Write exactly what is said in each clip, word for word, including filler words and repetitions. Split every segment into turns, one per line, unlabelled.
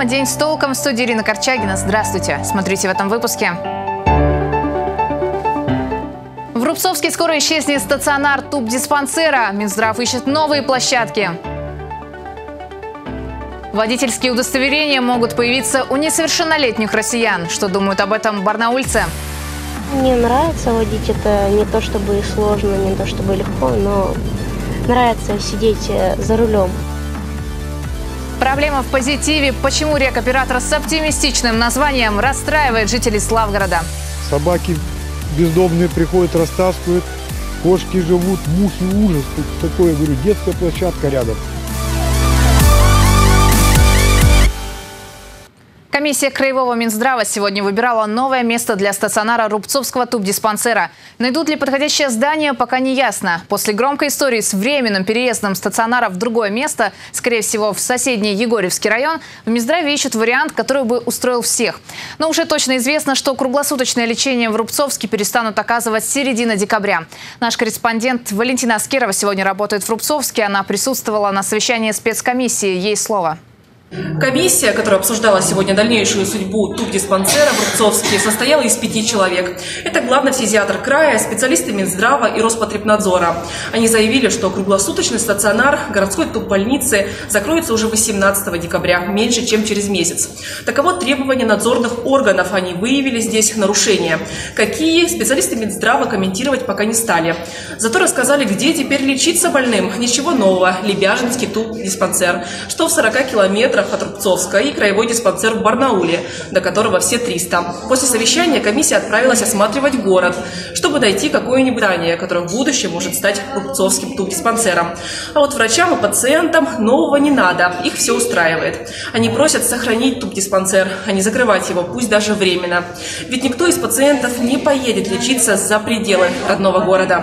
День с толком. В студии Ирина Корчагина. Здравствуйте. Смотрите в этом выпуске. В Рубцовске скоро исчезнет стационар тубдиспансера. Минздрав ищет новые площадки. Водительские удостоверения могут появиться у несовершеннолетних россиян. Что думают об этом барнаульцы?
Мне нравится водить. Это не то чтобы сложно, не то чтобы легко, но нравится сидеть за рулем.
Проблема в позитиве. Почему рекоператор с оптимистичным названием расстраивает жителей Славгорода?
Собаки бездомные приходят, растаскивают, кошки живут, мухи, ужас. Тут такое, говорю, детская площадка рядом.
Комиссия Краевого Минздрава сегодня выбирала новое место для стационара Рубцовского тубдиспансера. Найдут ли подходящее здание, пока не ясно. После громкой истории с временным переездом стационара в другое место, скорее всего в соседний Егорьевский район, в Минздраве ищут вариант, который бы устроил всех. Но уже точно известно, что круглосуточное лечение в Рубцовске перестанут оказывать с середины декабря. Наш корреспондент Валентина Аскерова сегодня работает в Рубцовске. Она присутствовала на совещании спецкомиссии. Ей слово.
Комиссия, которая обсуждала сегодня дальнейшую судьбу тубдиспансера в Рубцовске, состояла из пяти человек. Это главный фтизиатр края, специалисты Минздрава и Роспотребнадзора. Они заявили, что круглосуточный стационар городской туббольницы закроется уже восемнадцатого декабря, меньше чем через месяц. Таково требование надзорных органов. Они выявили здесь нарушения. Какие, специалисты Минздрава комментировать пока не стали. Зато рассказали, где теперь лечиться больным. Ничего нового. Лебяжинский тубдиспансер, что в сорока километрах от Рубцовска, и краевой диспансер в Барнауле, до которого все триста. После совещания комиссия отправилась осматривать город, чтобы найти какое-нибудь здание, которое в будущем может стать Рубцовским тубдиспансером. А вот врачам и пациентам нового не надо, их все устраивает. Они просят сохранить тубдиспансер, а не закрывать его, пусть даже временно. Ведь никто из пациентов не поедет лечиться за пределы родного города.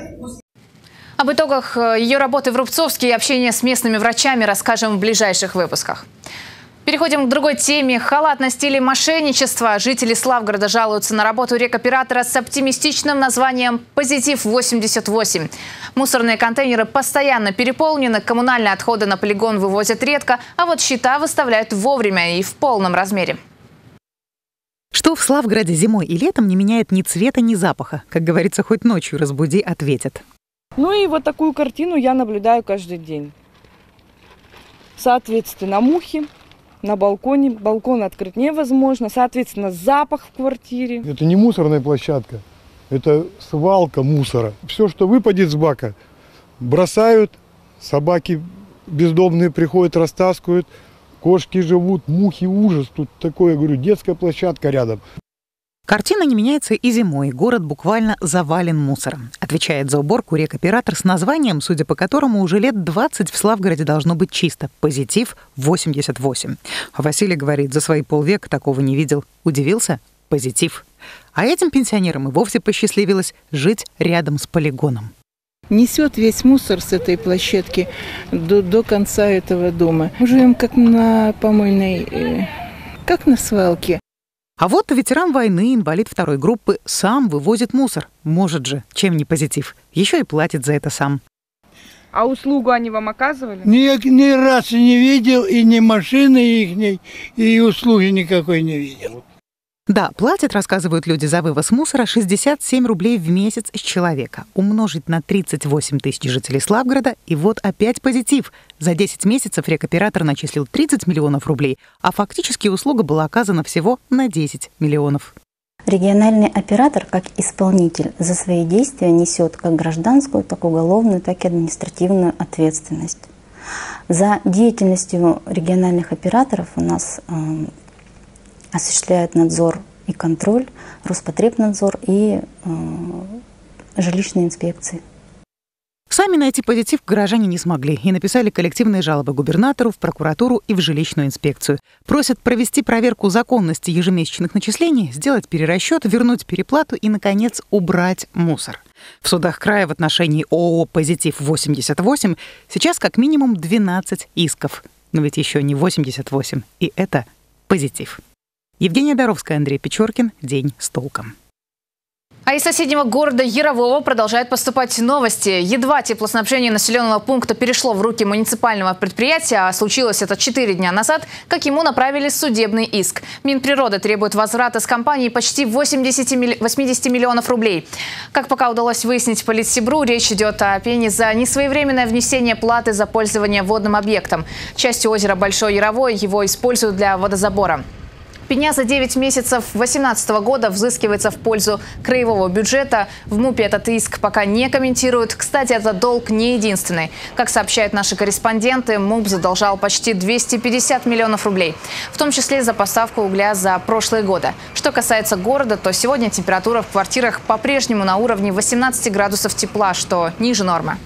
Об итогах ее работы в Рубцовске и общения с местными врачами расскажем в ближайших выпусках. Переходим к другой теме. Халатность или мошенничество. Жители Славгорода жалуются на работу рекоператора с оптимистичным названием «Позитив восемьдесят восемь». Мусорные контейнеры постоянно переполнены, коммунальные отходы на полигон вывозят редко, а вот счета выставляют вовремя и в полном размере.
Что в Славгороде зимой и летом не меняет ни цвета, ни запаха. Как говорится, хоть ночью разбуди, ответят.
Ну и вот такую картину я наблюдаю каждый день. Соответственно, мухи на балконе. Балкон открыть невозможно. Соответственно, запах в квартире.
Это не мусорная площадка, это свалка мусора. Все, что выпадет с бака, бросают, собаки бездомные приходят, растаскивают, кошки живут, мухи, ужас. Тут такое, говорю, детская площадка рядом.
Картина не меняется и зимой. Город буквально завален мусором. Отвечает за уборку рекоператор с названием, судя по которому уже лет двадцать в Славгороде должно быть чисто. «Позитив восемьдесят восемь». Василий говорит, за свои полвека такого не видел. Удивился? Позитив. А этим пенсионерам и вовсе посчастливилось жить рядом с полигоном.
Несет весь мусор с этой площадки до, до конца этого дома. Мы живем как на помойной, э, как на свалке.
А вот ветеран войны, инвалид второй группы, сам вывозит мусор. Может же, чем не позитив. Еще и платит за это сам.
А услугу они вам оказывали?
Ни, ни раз не видел, и ни машины ихней, и услуги никакой не видел.
Да, платят, рассказывают люди, за вывоз мусора шестьдесят семь рублей в месяц с человека. Умножить на тридцать восемь тысяч жителей Славгорода, и вот опять позитив. За десять месяцев рекоператор начислил тридцать миллионов рублей, а фактически услуга была оказана всего на десять миллионов.
Региональный оператор, как исполнитель, за свои действия несет как гражданскую, так и уголовную, так и административную ответственность. За деятельностью региональных операторов у нас э, осуществляет надзор и контроль Роспотребнадзор и э, жилищные инспекции.
Сами найти позитив горожане не смогли и написали коллективные жалобы губернатору, в прокуратуру и в жилищную инспекцию. Просят провести проверку законности ежемесячных начислений, сделать перерасчет, вернуть переплату и, наконец, убрать мусор. В судах края в отношении ООО «Позитив восемьдесят восемь» сейчас как минимум двенадцать исков. Но ведь еще не восемьдесят восемь, и это позитив. Евгения Доровская, Андрей Печоркин. День с толком.
А из соседнего города Ярового продолжают поступать новости. Едва теплоснабжение населенного пункта перешло в руки муниципального предприятия, а случилось это четыре дня назад, как ему направили судебный иск. Минприроды требует возврата с компании почти восьмидесяти миллионов рублей. Как пока удалось выяснить Политсибру, речь идет о пене за несвоевременное внесение платы за пользование водным объектом. Частью озера Большой Яровой его используют для водозабора. Пеня за девять месяцев две тысячи восемнадцатого года взыскивается в пользу краевого бюджета. В МУПе этот иск пока не комментируют. Кстати, этот долг не единственный. Как сообщают наши корреспонденты, МУП задолжал почти двести пятьдесят миллионов рублей, в том числе за поставку угля за прошлые годы. Что касается города, то сегодня температура в квартирах по-прежнему на уровне восемнадцати градусов тепла, что ниже нормы.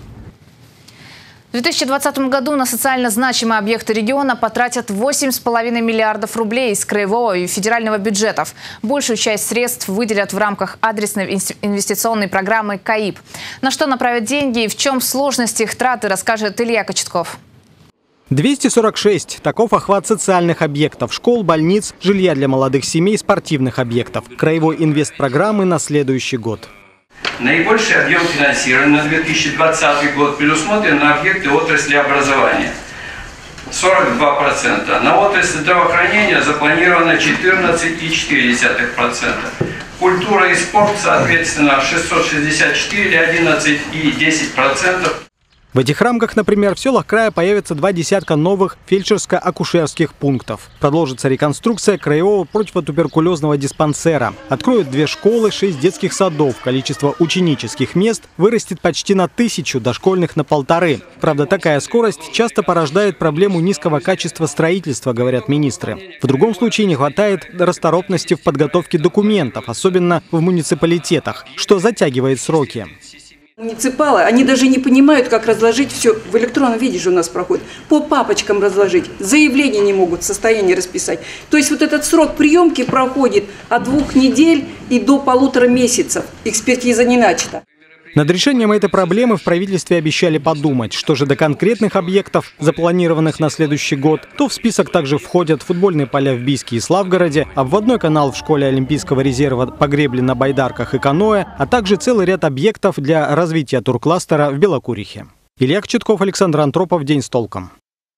В две тысячи двадцатом году на социально значимые объекты региона потратят восемь с половиной миллиардов рублей из краевого и федерального бюджетов. Большую часть средств выделят в рамках адресной инвестиционной программы КАИП. На что направят деньги и в чем сложность их траты, расскажет Илья Кочетков.
двести сорок шесть. Таков охват социальных объектов – школ, больниц, жилья для молодых семей, спортивных объектов. Краевой инвестпрограммы на следующий год.
Наибольший объем финансирования на две тысячи двадцатый год предусмотрен на объекты отрасли образования – сорок два процента. На отрасль здравоохранения запланировано четырнадцать целых четыре десятых процента. Культура и спорт, соответственно, шестьсот шестьдесят четыре, одиннадцать целых десять сотых процента.
В этих рамках, например, в селах края появится два десятка новых фельдшерско-акушерских пунктов. Продолжится реконструкция краевого противотуберкулезного диспансера. Откроют две школы, шесть детских садов. Количество ученических мест вырастет почти на тысячу, дошкольных на полторы. Правда, такая скорость часто порождает проблему низкого качества строительства, говорят министры. В другом случае не хватает расторопности в подготовке документов, особенно в муниципалитетах, что затягивает сроки.
Муниципалы, они даже не понимают, как разложить все. В электронном виде же у нас проходит. По папочкам разложить. Заявления не могут в состоянии расписать. То есть вот этот срок приемки проходит от двух недель и до полутора месяцев. Экспертиза не начата.
Над решением этой проблемы в правительстве обещали подумать. Что же до конкретных объектов, запланированных на следующий год, то в список также входят футбольные поля в Бийске и Славгороде, обводной канал в школе Олимпийского резерва по гребле на байдарках и каноэ, а также целый ряд объектов для развития туркластера в Белокурихе. Илья Кочетков, Александр Антропов. День с толком.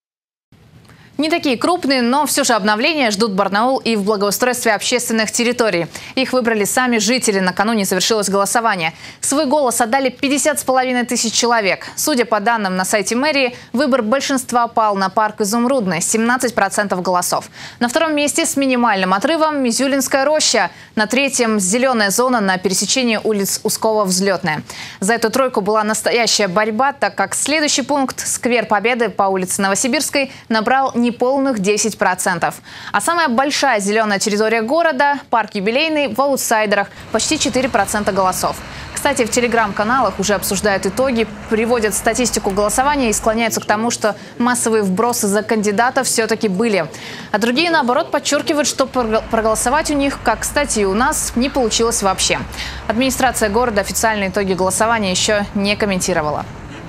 Не такие крупные, но все же обновления ждут Барнаул и в благоустройстве общественных территорий. Их выбрали сами жители. Накануне завершилось голосование. Свой голос отдали пятьдесят с половиной тысяч человек. Судя по данным на сайте мэрии, выбор большинства пал на парк Изумрудный – семнадцать процентов голосов. На втором месте с минимальным отрывом Мизюлинская роща. На третьем – зеленая зона на пересечении улиц Ускова-Взлетная. За эту тройку была настоящая борьба, так как следующий пункт – сквер Победы по улице Новосибирской набрал не полных десять процентов. А самая большая зеленая территория города – парк Юбилейный в аутсайдерах – почти четыре процента голосов. Кстати, в телеграм-каналах уже обсуждают итоги, приводят статистику голосования и склоняются к тому, что массовые вбросы за кандидатов все-таки были. А другие, наоборот, подчеркивают, что проголосовать у них, как, кстати, и у нас, не получилось вообще. Администрация города официальные итоги голосования еще не комментировала.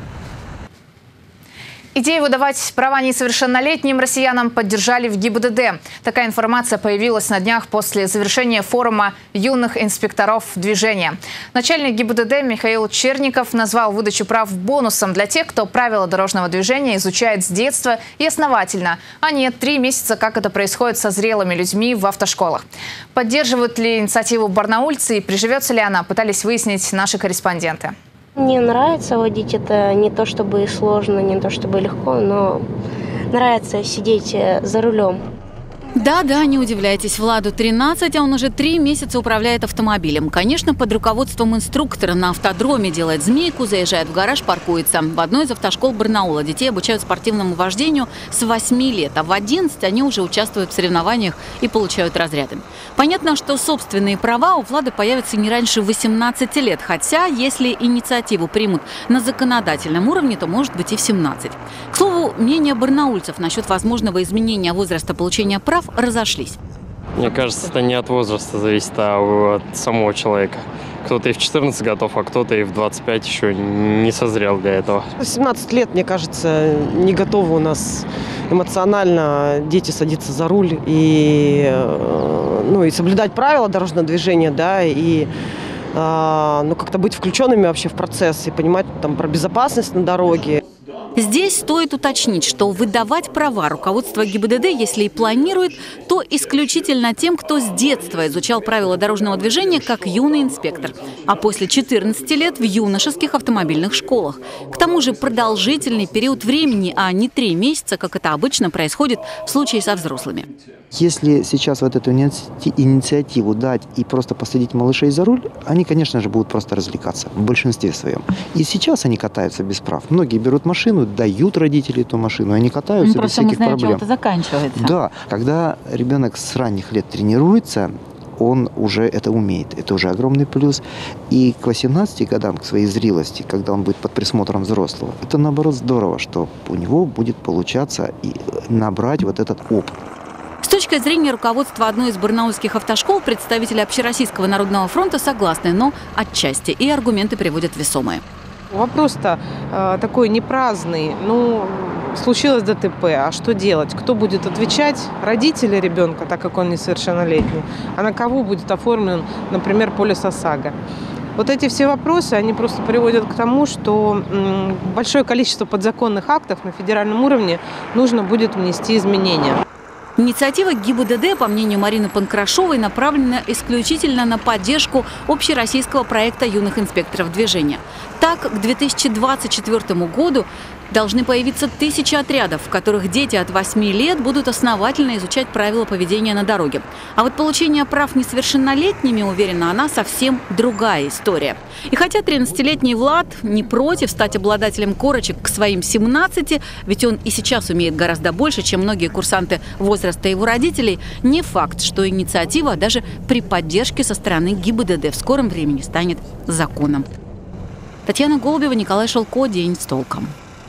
Идею выдавать права несовершеннолетним россиянам поддержали в ГИБДД. Такая информация появилась на днях после завершения форума юных инспекторов движения. Начальник ГИБДД Михаил Черников назвал выдачу прав бонусом для тех, кто правила дорожного движения изучает с детства и основательно, а не три месяца, как это происходит со зрелыми людьми в автошколах. Поддерживают ли инициативу барнаульцы и приживется ли она, пытались выяснить наши корреспонденты.
Мне нравится водить, это не то чтобы сложно, не то чтобы легко, но нравится сидеть за рулем.
Да-да, не удивляйтесь, Владу тринадцать, а он уже три месяца управляет автомобилем. Конечно, под руководством инструктора на автодроме делает змейку, заезжает в гараж, паркуется. В одной из автошкол Барнаула детей обучают спортивному вождению с восьми лет, а в одиннадцать они уже участвуют в соревнованиях и получают разряды. Понятно, что собственные права у Влада появятся не раньше восемнадцати лет, хотя если инициативу примут на законодательном уровне, то может быть и в семнадцать. К слову, мнения барнаульцев насчет возможного изменения возраста получения прав разошлись.
Мне кажется, это не от возраста зависит, а от самого человека. Кто-то и в четырнадцать готов, а кто-то и в двадцать пять еще не созрел для этого.
семнадцать лет, мне кажется, не готовы у нас эмоционально дети садиться за руль и, ну, и соблюдать правила дорожного движения, да, и ну, как-то быть включенными вообще в процесс и понимать там про безопасность на дороге.
Здесь стоит уточнить, что выдавать права руководство ГИБДД, если и планирует, то исключительно тем, кто с детства изучал правила дорожного движения как юный инспектор, а после четырнадцати лет в юношеских автомобильных школах. К тому же продолжительный период времени, а не три месяца, как это обычно происходит в случае со взрослыми.
Если сейчас вот эту инициативу дать и просто посадить малышей за руль, они, конечно же, будут просто развлекаться в большинстве своем. И сейчас они катаются без прав. Многие берут машину, дают родителей эту машину, они катаются ну, без всяких
знаем,
проблем.
Просто мы знаем, чем это заканчивается.
Да, когда ребенок с ранних лет тренируется, он уже это умеет. Это уже огромный плюс. И к восемнадцати годам, к своей зрелости, когда он будет под присмотром взрослого, это, наоборот, здорово, что у него будет получаться и набрать вот этот опыт.
С точки зрения руководства одной из барнаульских автошкол, представители Общероссийского народного фронта согласны, но отчасти и аргументы приводят весомые.
Вопрос-то э, такой не праздный. Ну, случилось ДТП, а что делать? Кто будет отвечать? Родители ребенка, так как он несовершеннолетний. А на кого будет оформлен, например, полис ОСАГО? Вот эти все вопросы, они просто приводят к тому, что м, большое количество подзаконных актов на федеральном уровне нужно будет внести изменения.
Инициатива ГИБДД, по мнению Марины Панкрашовой, направлена исключительно на поддержку общероссийского проекта юных инспекторов движения. Так, к две тысячи двадцать четвёртому году должны появиться тысячи отрядов, в которых дети от восьми лет будут основательно изучать правила поведения на дороге. А вот получение прав несовершеннолетними, уверена она, совсем другая история. И хотя тринадцатилетний Влад не против стать обладателем корочек к своим семнадцати, ведь он и сейчас умеет гораздо больше, чем многие курсанты возраста его родителей, не факт, что инициатива даже при поддержке со стороны ГИБДД в скором времени станет законом. Татьяна Голубева, Николай Шелко. День с толком.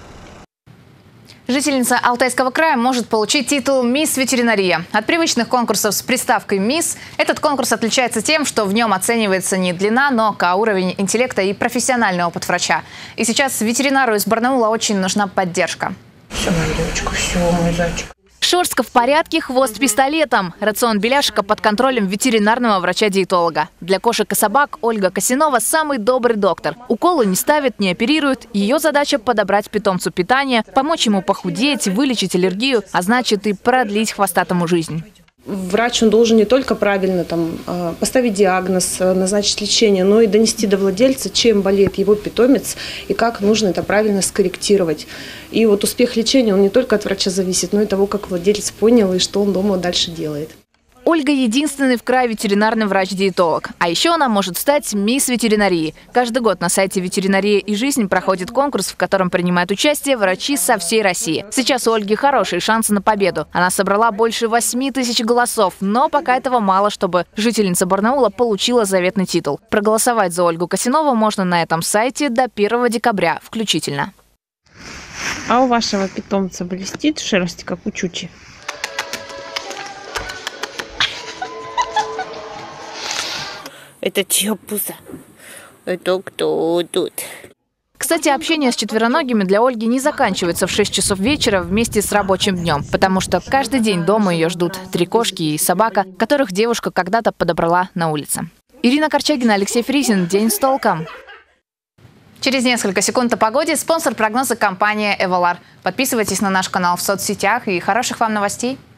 Жительница Алтайского края может получить титул «Мисс Ветеринария». От привычных конкурсов с приставкой «Мисс» этот конкурс отличается тем, что в нем оценивается не длина ног, а уровень интеллекта и профессиональный опыт врача. И сейчас ветеринару из Барнаула очень нужна поддержка.
Все, моя девочка, все, мой зайчик.
Шерстка в порядке, хвост пистолетом. Рацион беляшика под контролем ветеринарного врача-диетолога. Для кошек и собак Ольга Косинова самый добрый доктор. Уколы не ставит, не оперирует. Ее задача – подобрать питомцу питание, помочь ему похудеть, вылечить аллергию, а значит и продлить хвостатому жизнь.
Врач он должен не только правильно там, поставить диагноз, назначить лечение, но и донести до владельца, чем болеет его питомец и как нужно это правильно скорректировать. И вот успех лечения, он не только от врача зависит, но и того, как владелец понял и что он дома дальше делает.
Ольга – единственный в крае ветеринарный врач-диетолог. А еще она может стать мисс ветеринарии. Каждый год на сайте «Ветеринария и жизнь» проходит конкурс, в котором принимают участие врачи со всей России. Сейчас у Ольги хорошие шансы на победу. Она собрала больше восьми тысяч голосов, но пока этого мало, чтобы жительница Барнаула получила заветный титул. Проголосовать за Ольгу Косинову можно на этом сайте до первого декабря включительно.
А у вашего питомца блестит шерсть, как у Чучи? Это чья пузо? Это кто тут?
Кстати, общение с четвероногими для Ольги не заканчивается в шесть часов вечера вместе с рабочим днем, потому что каждый день дома ее ждут три кошки и собака, которых девушка когда-то подобрала на улице. Ирина Корчагина, Алексей Фризин. День с толком. Через несколько секунд о погоде. Спонсор прогноза — компания «Эвалар». Подписывайтесь на наш канал в соцсетях и хороших вам новостей.